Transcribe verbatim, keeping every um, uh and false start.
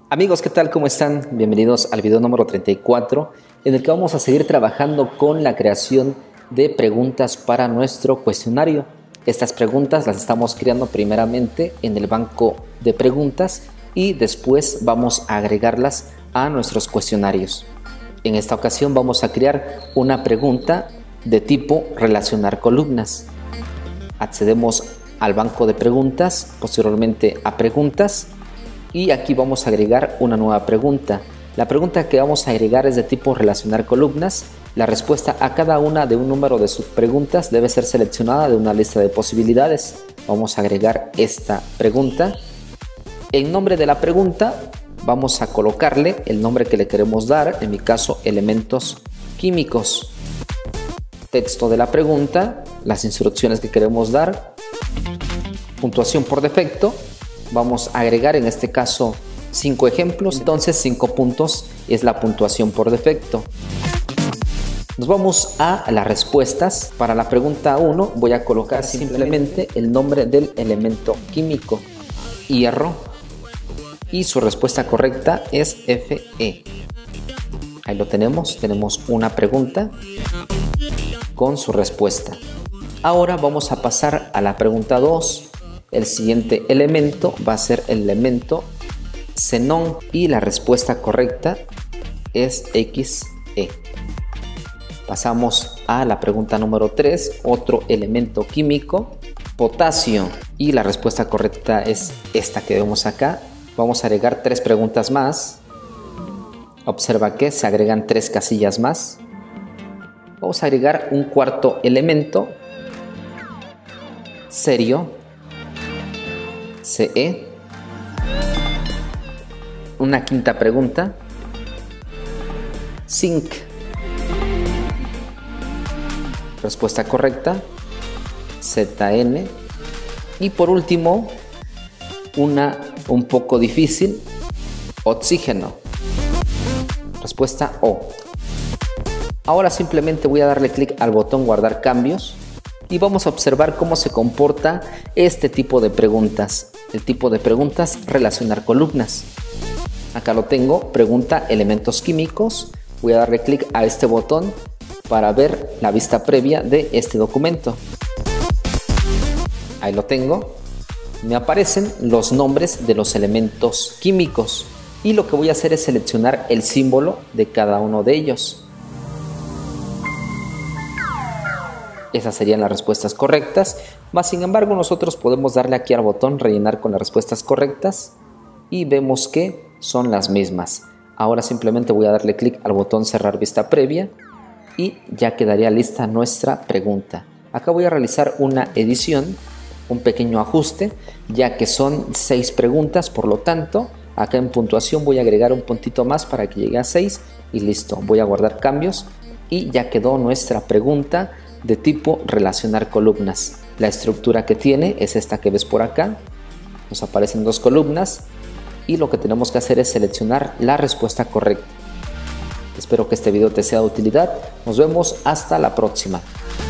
Amigos, ¿qué tal? ¿Cómo están? Bienvenidos al video número treinta y cuatro, en el que vamos a seguir trabajando con la creación de preguntas para nuestro cuestionario. Estas preguntas las estamos creando primeramente en el banco de preguntas y después vamos a agregarlas a nuestros cuestionarios. En esta ocasión vamos a crear una pregunta de tipo relacionar columnas. Accedemos al banco de preguntas, posteriormente a preguntas, y aquí vamos a agregar una nueva pregunta. La pregunta que vamos a agregar es de tipo relacionar columnas. La respuesta a cada una de un número de subpreguntas debe ser seleccionada de una lista de posibilidades. Vamos a agregar esta pregunta. En nombre de la pregunta vamos a colocarle el nombre que le queremos dar, en mi caso elementos químicos. Texto de la pregunta, las instrucciones que queremos dar, puntuación por defecto. Vamos a agregar en este caso cinco ejemplos, entonces cinco puntos es la puntuación por defecto. Nos vamos a las respuestas. Para la pregunta uno voy a colocar simplemente el nombre del elemento químico, hierro, y su respuesta correcta es Fe. Ahí lo tenemos, tenemos una pregunta con su respuesta. Ahora vamos a pasar a la pregunta dos. El siguiente elemento va a ser el elemento xenón y la respuesta correcta es Xe. Pasamos a la pregunta número tres, otro elemento químico, potasio, y la respuesta correcta es esta que vemos acá. Vamos a agregar tres preguntas más. Observa que se agregan tres casillas más. Vamos a agregar un cuarto elemento, cerio, Ce. Una quinta pregunta, zinc. Respuesta correcta, Zn. Y por último, una un poco difícil, oxígeno. Respuesta O. Ahora simplemente voy a darle clic al botón guardar cambios y vamos a observar cómo se comporta este tipo de preguntas. El tipo de preguntas relacionar columnas. Acá lo tengo, pregunta elementos químicos. Voy a darle clic a este botón para ver la vista previa de este documento. Ahí lo tengo. Me aparecen los nombres de los elementos químicos y lo que voy a hacer es seleccionar el símbolo de cada uno de ellos. Esas serían las respuestas correctas, más sin embargo nosotros podemos darle aquí al botón rellenar con las respuestas correctas y vemos que son las mismas. Ahora simplemente voy a darle clic al botón cerrar vista previa y ya quedaría lista nuestra pregunta. Acá voy a realizar una edición, un pequeño ajuste, ya que son seis preguntas, por lo tanto acá en puntuación voy a agregar un puntito más para que llegue a seis y listo. Voy a guardar cambios y ya quedó nuestra pregunta de tipo relacionar columnas. La estructura que tiene es esta que ves por acá. Nos aparecen dos columnas y lo que tenemos que hacer es seleccionar la respuesta correcta. Espero que este video te sea de utilidad. Nos vemos hasta la próxima.